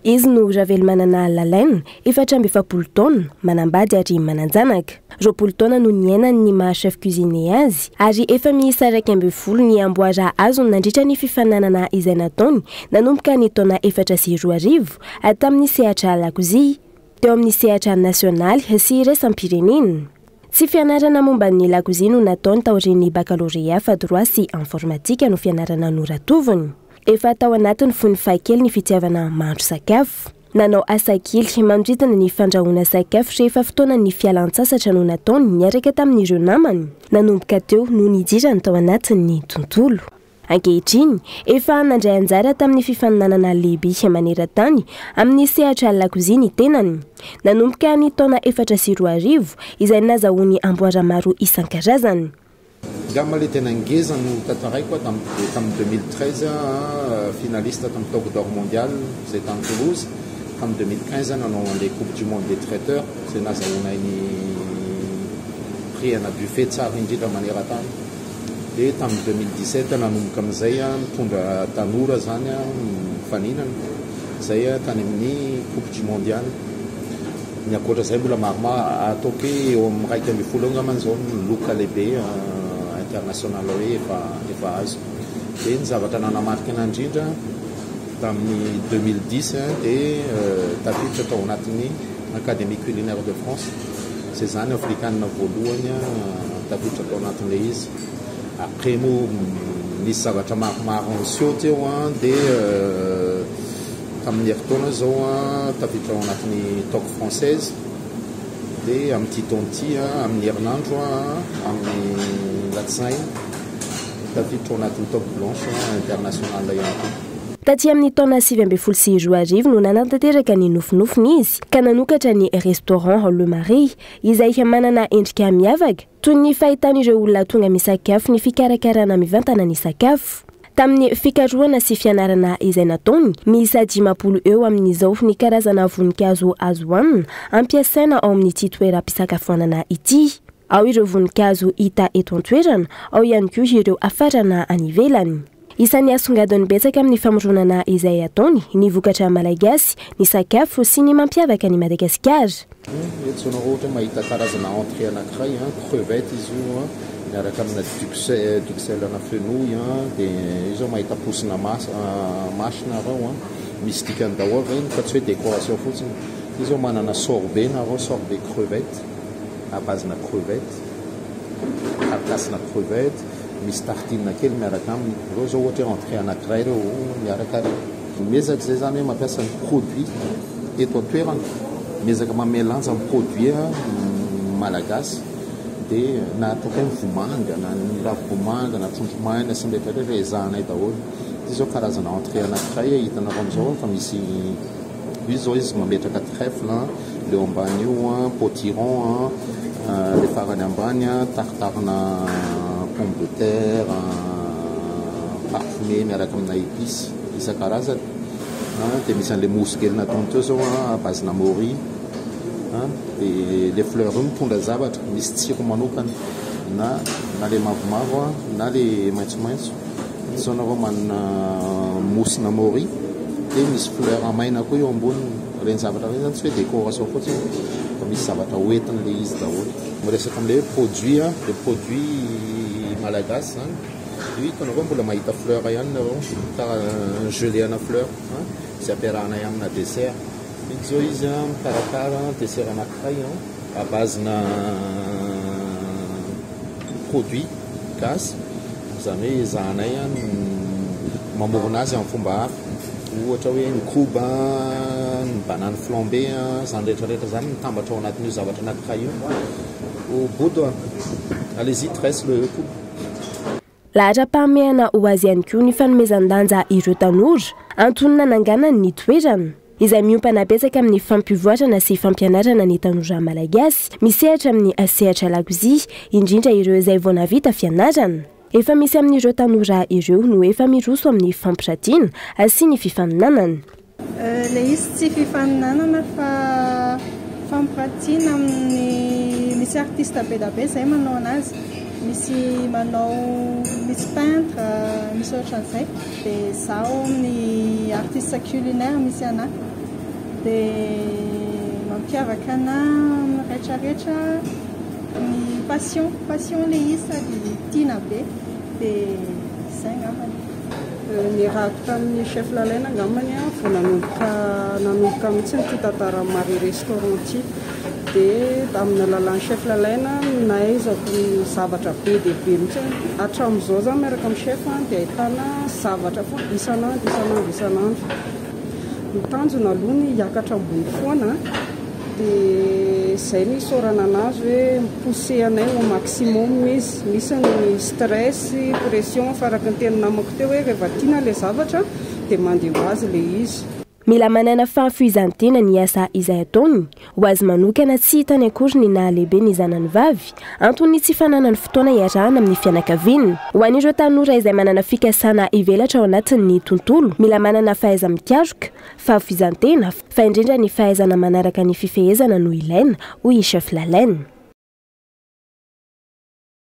izy no Javel manana Lalaine, 4 taona, manambady ary mananjanaka. 20 taona no niainany ny maha-chef cuisinier azy, ary efa miisa 12 ny amboara azony nandritra ny fifananana izay nataony nanomboka ny taona 2014 tamin'ny sehatra lakozia, teo amin'ny sehatra nasionaly sy iraisam-pirenena. Tsy fianarana momba ny lakozia no nataony taorian'ny baccalauréat fa droit sy informatika no fianarana noratoviny. Efa tao anatiny fony fakely ny fitiavana mahandro sakafo. Nanao asa kely manodidina ny fandrahoana sakafo rehefa fotoana ny fialan-tsasatra no nataony niaraka tamin'ireo namany. Nanomboka teo no nidirany tao anatin'ny tontolo. Ankehitriny, efa nandray anjara tamin'ny fifaninanana lehibe maneran-tany amin'ny sehatra lakozia ny tenany. Nanomboka ny taona 2014 izay nazahoany amboara maro isan-karazany. Gamma le tena ngeza no tataraiko tamin'ny 2013 finaliste tamin'ny Togo d'Or mondial zay tany Toulouse. Tamin'ny 2015 nanao an'ilay coupe du monde des traiteurs zay nazahoanay ny prix ana buffet tsara indrindra maneran-tany. Dia tamin'ny 2017 nanomboka amin'izay mitondra tanora zany mifaninana zay tany amin'ny coupe du mondial. Ny akoatra zay mbola maromaro ataoko hoe eo amin'ny 1.5 angambany zao ny loka lehibe international hoe efa azo. Dia ny zavatra nanamarika ana indrindra tamin'ny 2010 dia tafiditra tao anatin'ny Académie culinaire de France. Zay zany afrikanina voalohany tafiditra tao anatin'ilay izy. Après moa nisy zavatra maromaro anseho teo dia tamin'ny heritaona zao tafiditra ao anatin'ny toque française dia amin'ny Titonti amin'ny herinandro amin'ny Latsain tafiditra ao anatin'ny toque blanche international ihany koa. Taty amin'ny taona 2014 no nanantanteraka ny nofinofiny izy ka nanokatra ny restaurant Le Marie izay manana endrika miavaka toy ny fahitan'ireo olona tonga misakafo ny fikarakarana mivantana ny sakafo. Tamin'ny fikarohana sy fianarana izay nataony, miisa 10 eo amin'izao ny karazana voninkazo azo hoanina ampiasaina ao amin'ity toeram-pisakafoanana ity. Ao ireo voninkazo hita eto an-toerana, ao ihany koa ireo afarana any ivelany. Isan'ny asongadiny betsaka amin'ny famoronana izay ataony ny vokatra malagasy, ny sakafo sy ny mampiavaka ny Madagasikara. Eto zao ohatra mahita karazana entrée anankiray crevette izy io miaraka amina duxelle na fenouil dia izy mahita posina masina rao misy dikany daholo reny fa tsy hoe décoration fotsiny. Izy manana sorbet na sorbet crevette à base na crevette, carcasse-na crevette, misy tartine kely miaraka aminy. Reo zao ohatra entrée anankiray reo miaraka miezaka zay zany hoe mampiasa ny produit eto an-toerana, miezaka mamelanja ny produit malagasy dia na ataoko hoe vomanga na ny ravim-bomanga na trondro maina sy ny rehetra ezahanay daholo. Izy zao karazana entrée anankiray hitanareo amin'izao fa misy izy zao izy mametraka trèfle, leo ambany io potiron, le farany ambany tartarina pomme de terre parfumé miaraka amina épice isan-karazany. Dia misy an'ilay mousse kely nataony teo zao à base na mori. Dia les fleurs mitondra zavatra misy tsiro manokana na le mavomavo na le maitsomaitso. Zao nareo manana mousse na mori dia misy fleur maina koa eo ambony. Reny zavatra reny zany tsy hoe décoration fotsiny fa misy zavatra hoentina le izy daholo. Miresaka amin'ilay produit malagasy zany io hitanareo mbola mahita fleur ihany nareo gelé ana fleur izay ampiarahana amina dessert. Zao izy mikarakara dessert anankiray à base na produit gasy zany hoe zahanay mamorona azy amin'ny fomba hafa. Ohatra hoe ny koba, ny banane flambé zany rehetrarehetra zany mitambatra ao anatin'io zavatra anankiray io. Au bout de allez-y tresse le coupe. Lahatra-pahamehana ho azy ihany koa ny fanomezan-danja ireo tanora antonona nanganany ny toerana izay miompana betsaka amin'ny fampivoarana sy fampianarana ny tanora malagasy misehatra amin'ny sehatra lakozia indrindra ireo izay vao navita fianarana. Efa misy amin'ireo tanora ireo no efa miroso amin'ny fampirantiana sy ny fifaninanana. Le izy tsy fifaninanana fa fampirantiana amin'ny misy artiste be da be zay manao anazy. Misy peintre, misy ohatran'izay. Dia zaho amin'ny artiste culinaire misy anahy. dia mampiavaka ana amin'ny rehetrarehetra ny passion le izy sady tiana be dia izay ngambany. Nirako tamin'ny chef Lalaine angambany vao nanomboka mihitsy ny tantara Marie restaurant ity dia amin'ny alalan'ny chef Lalaine nahaizako ny zavatra be dia be mihitsy hatramin'izao zany miaraka amin'ny chef dia ahitana zavatra foana isanandro. Ny tanjona aloha ny hiakatra ambony foana dia izay ny isaorana anazy hoe mipousser anay au maximum izy. Misy ny stress, pression faraka ny teny namako teo hoe rehefa tiana ilay zavatra dia mandeha ho azy ilay izy. Mila manana fahafoizan-tena ny asa izay ataony ho azy manokana tsy hitany akory ny nahalehibe ny zanany vavy antony tsy fananany fotoana iarahana amin'ny fianakaviany. Ho an'ireo tanora izay manana fikasana ivelatra ao anatin'ny tontolo, mila manana fahaiza-mikaroka, fahafoizan-tena fa indrindra ny fahaizana manaraka ny fifehezana no ilaina hoy Chef Lalaine.